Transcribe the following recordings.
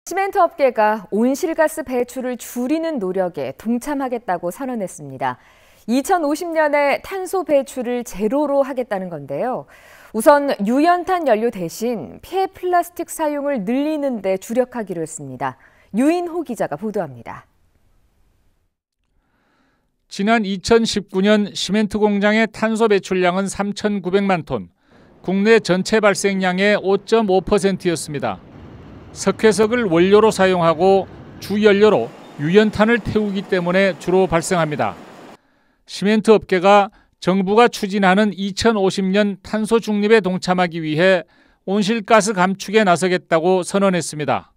시멘트 업계가 온실가스 배출을 줄이는 노력에 동참하겠다고 선언했습니다. 2050년에 탄소 배출을 제로로 하겠다는 건데요. 우선 유연탄 연료 대신 폐 플라스틱 사용을 늘리는 데 주력하기로 했습니다. 유인호 기자가 보도합니다. 지난 2019년 시멘트 공장의 탄소 배출량은 3,900만 톤, 국내 전체 발생량의 5.5%였습니다. 석회석을 원료로 사용하고 주연료로 유연탄을 태우기 때문에 주로 발생합니다. 시멘트 업계가 정부가 추진하는 2050년 탄소 중립에 동참하기 위해 온실가스 감축에 나서겠다고 선언했습니다.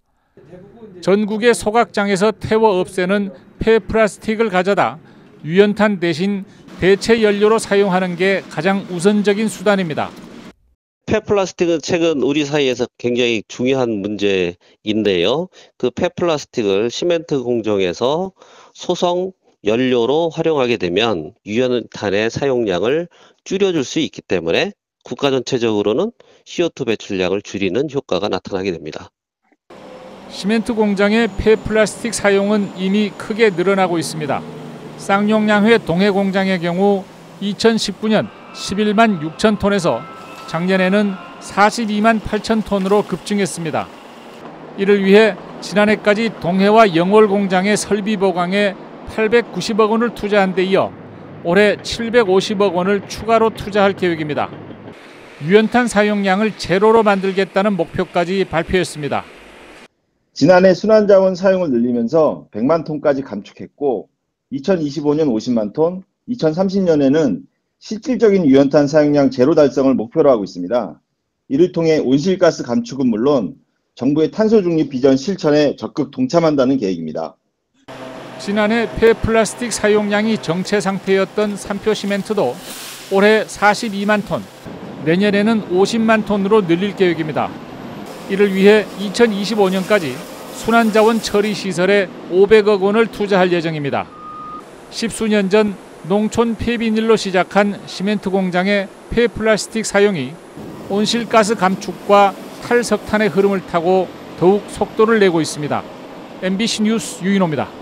전국의 소각장에서 태워 없애는 폐플라스틱을 가져다 유연탄 대신 대체 연료로 사용하는 게 가장 우선적인 수단입니다. 폐플라스틱은 최근 우리 사이에서 굉장히 중요한 문제인데요. 그 폐플라스틱을 시멘트 공정에서 소성 연료로 활용하게 되면 유연탄의 사용량을 줄여줄 수 있기 때문에 국가 전체적으로는 CO2 배출량을 줄이는 효과가 나타나게 됩니다. 시멘트 공장의 폐플라스틱 사용은 이미 크게 늘어나고 있습니다. 쌍용량회 동해 공장의 경우 2019년 11만 6천 톤에서 작년에는 42만 8천 톤으로 급증했습니다. 이를 위해 지난해까지 동해와 영월 공장의 설비 보강에 890억 원을 투자한 데 이어 올해 750억 원을 추가로 투자할 계획입니다. 유연탄 사용량을 제로로 만들겠다는 목표까지 발표했습니다. 지난해 순환자원 사용을 늘리면서 100만 톤까지 감축했고 2025년 50만 톤, 2030년에는 실질적인 유연탄 사용량 제로 달성을 목표로 하고 있습니다. 이를 통해 온실가스 감축은 물론 정부의 탄소 중립 비전 실천에 적극 동참한다는 계획입니다. 지난해 폐플라스틱 사용량이 정체 상태였던 삼표 시멘트도 올해 42만 톤, 내년에는 50만 톤으로 늘릴 계획입니다. 이를 위해 2025년까지 순환자원 처리 시설에 500억 원을 투자할 예정입니다. 십수년 전 농촌 폐비닐로 시작한 시멘트 공장의 폐플라스틱 사용이 온실가스 감축과 탈석탄의 흐름을 타고 더욱 속도를 내고 있습니다. MBC 뉴스 유인호입니다.